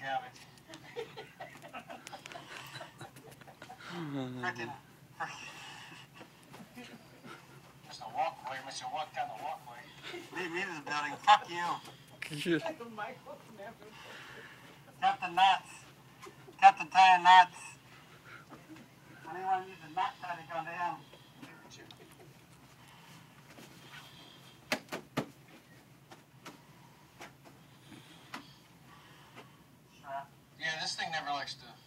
cabin. Frickin'. There's a walkway, we should walk down the walkway. Leave me in the building, fuck you. Captain Knots. Captain tying knots. Anyone needs a knot tie to go down. Yeah, this thing never likes to